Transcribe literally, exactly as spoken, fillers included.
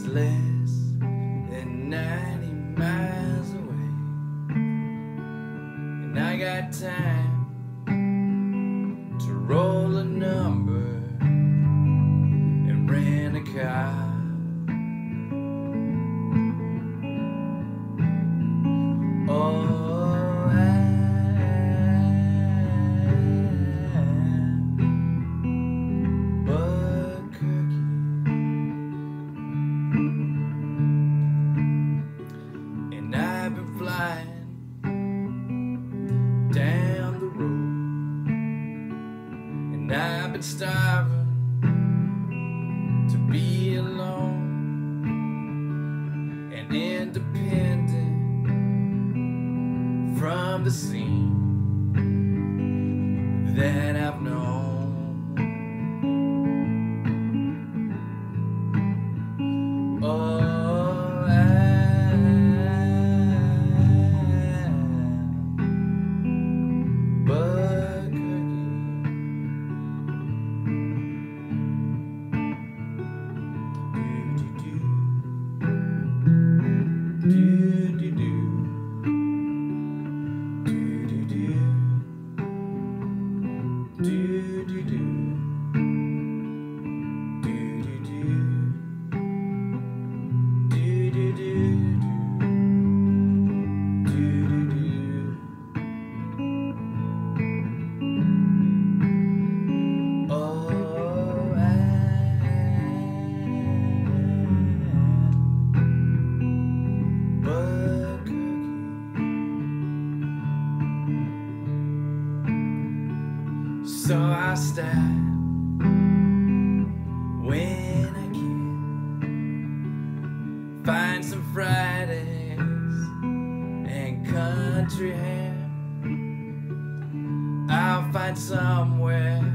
less than ninety miles away, and I got time to roll a number and rent a car. Oh, Albuquerque, and I've been flying down the road, and I've been starving to be alone and independent from the scene that I've known. Oh, so I stop when I can, find some Fridays and country ham. I'll find somewhere